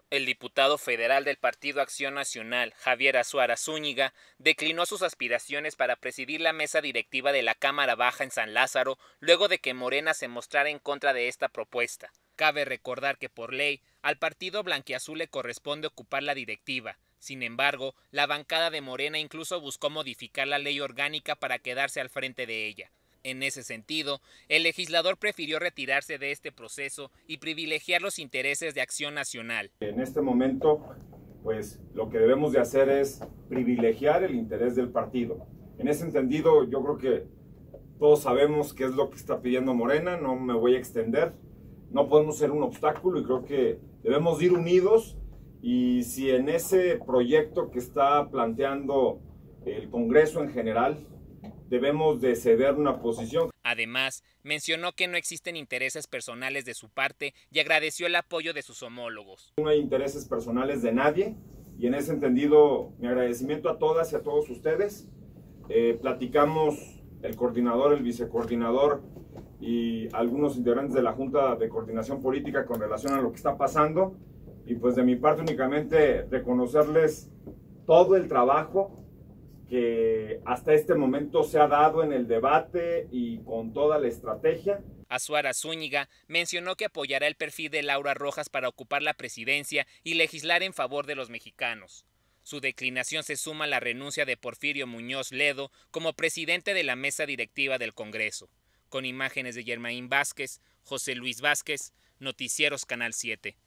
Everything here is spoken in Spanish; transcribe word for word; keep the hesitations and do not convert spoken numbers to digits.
El diputado federal del Partido Acción Nacional, Javier Azuara Zúñiga, declinó sus aspiraciones para presidir la mesa directiva de la Cámara Baja en San Lázaro, luego de que Morena se mostrara en contra de esta propuesta. Cabe recordar que por ley, al partido blanquiazul le corresponde ocupar la directiva. Sin embargo, la bancada de Morena incluso buscó modificar la ley orgánica para quedarse al frente de ella. En ese sentido, el legislador prefirió retirarse de este proceso y privilegiar los intereses de Acción Nacional. En este momento, pues lo que debemos de hacer es privilegiar el interés del partido. En ese entendido, yo creo que todos sabemos qué es lo que está pidiendo Morena, no me voy a extender, no podemos ser un obstáculo y creo que debemos ir unidos, y si en ese proyecto que está planteando el Congreso en general, debemos de ceder una posición. Además, mencionó que no existen intereses personales de su parte y agradeció el apoyo de sus homólogos. No hay intereses personales de nadie, y en ese entendido mi agradecimiento a todas y a todos ustedes. Eh, platicamos el coordinador, el vicecoordinador y algunos integrantes de la Junta de Coordinación Política con relación a lo que está pasando, y pues de mi parte únicamente reconocerles todo el trabajo que hasta este momento se ha dado en el debate y con toda la estrategia. Azuara Zúñiga mencionó que apoyará el perfil de Laura Rojas para ocupar la presidencia y legislar en favor de los mexicanos. Su declinación se suma a la renuncia de Porfirio Muñoz Ledo como presidente de la mesa directiva del Congreso. Con imágenes de Germain Vázquez, José Luis Vázquez, Noticieros Canal siete.